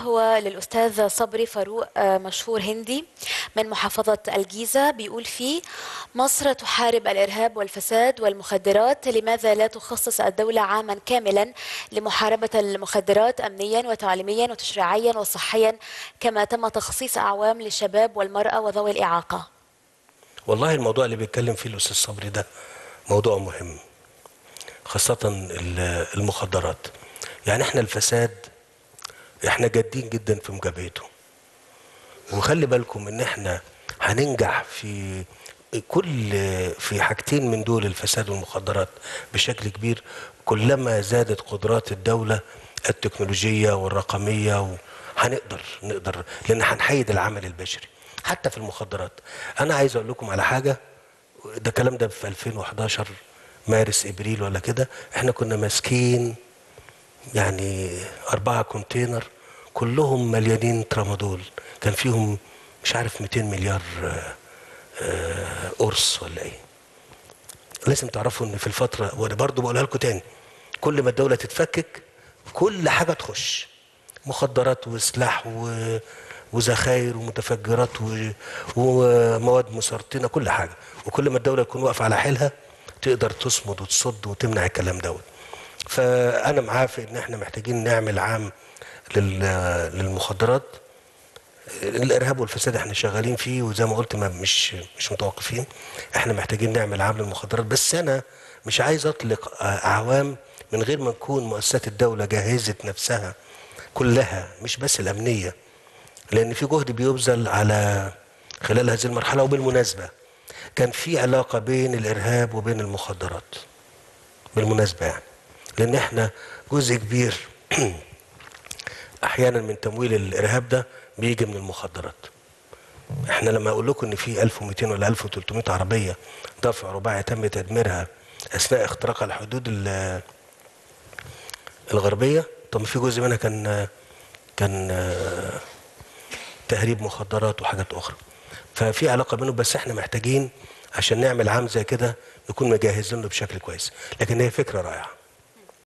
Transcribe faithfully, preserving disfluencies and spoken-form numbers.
وهو للأستاذ صبري فاروق، مشهور هندي من محافظة الجيزة. بيقول فيه: مصر تحارب الإرهاب والفساد والمخدرات، لماذا لا تخصص الدولة عاما كاملا لمحاربة المخدرات أمنيا وتعليميا وتشريعيا وصحيا، كما تم تخصيص أعوام للشباب والمرأة وذوي الإعاقة؟ والله الموضوع اللي بيتكلم فيه الأستاذ صبري ده موضوع مهم، خاصة المخدرات. يعني احنا الفساد احنا جادين جدا في مجابهته، وخلي بالكم ان احنا هننجح في كل في حاجتين من دول، الفساد والمخدرات، بشكل كبير كلما زادت قدرات الدولة التكنولوجية والرقمية. وهنقدر نقدر لان هنحيد العمل البشري حتى في المخدرات. انا عايز اقول لكم على حاجة، ده كلام ده في ألفين وحداشر مارس ابريل ولا كده، احنا كنا ماسكين يعني أربعة كونتينر كلهم مليانين ترامادول، كان فيهم مش عارف مئتين مليار قرص ولا ايه. لازم تعرفوا ان في الفترة، وانا برضو بقولها لكم تاني، كل ما الدولة تتفكك كل حاجة تخش، مخدرات وسلاح و... وذخاير ومتفجرات و... ومواد مسرطنة، كل حاجة. وكل ما الدولة تكون واقفة على حيلها تقدر تصمد وتصد وتمنع الكلام دوت. فأنا معاه في إن إحنا محتاجين نعمل عام للمخدرات. الإرهاب والفساد إحنا شغالين فيه، وزي ما قلت ما مش مش متوقفين. إحنا محتاجين نعمل عام للمخدرات، بس أنا مش عايز أطلق أعوام من غير ما نكون مؤسسات الدولة جهزت نفسها كلها، مش بس الأمنية، لأن في جهد بيبذل على خلال هذه المرحلة. وبالمناسبة كان في علاقة بين الإرهاب وبين المخدرات بالمناسبة، يعني لأن إحنا جزء كبير أحيانا من تمويل الإرهاب ده بيجي من المخدرات. إحنا لما أقول لكم إن في ألف ومئتين ولا ألف وثلاثمئة عربية دفع رباعي تم تدميرها أثناء اختراق الحدود الغربية، طب في جزء منها كان كان تهريب مخدرات وحاجات أخرى. ففي علاقة بينهم، بس إحنا محتاجين عشان نعمل عام زي كده نكون مجهزين له بشكل كويس. لكن هي فكرة رائعة.